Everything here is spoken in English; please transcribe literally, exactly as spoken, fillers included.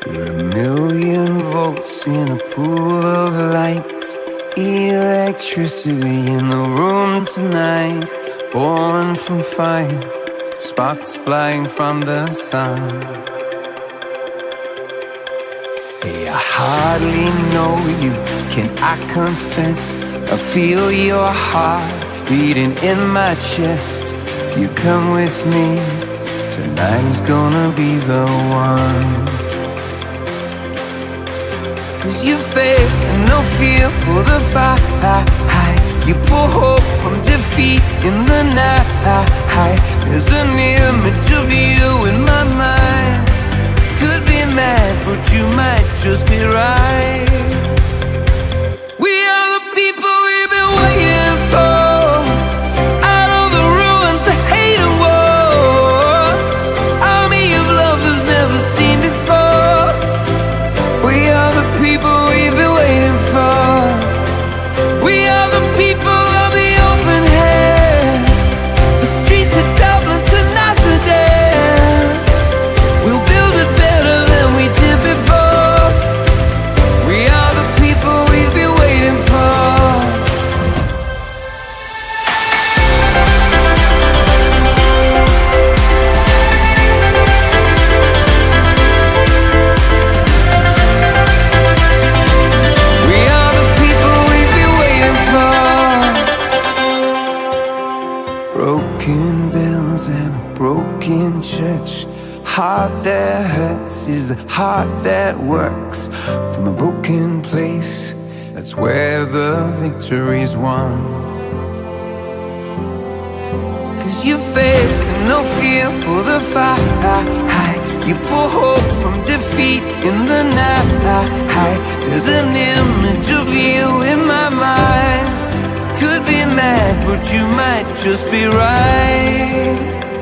We're a million volts in a pool of light, electricity in the room tonight. Born from fire, sparks flying from the sun. Hey, I hardly know you, can I confess? I feel your heart beating in my chest. If you come with me, tonight is gonna be the one. Cause you faith and no fear for the fight. You pull hope from defeat in the night. There's an image of you in my mind. Could be mad, but you might just be right. We are the people we've been waiting for. Out of the ruins of hate and war, army of lovers never seen before. We are the people we've been waiting for. We are the people of the open hand. The streets of Dublin to Amsterdam. We'll build it better than we did before. We are the people we've been waiting for. We are the people we've been waiting for. Broken bells and a broken church. Heart that hurts is a heart that works. From a broken place, that's where the victory's won. Cause you faith and no fear for the fight. You pull hope from defeat in the night. There's an image of you in my mind. Could be mad, but you might just be right.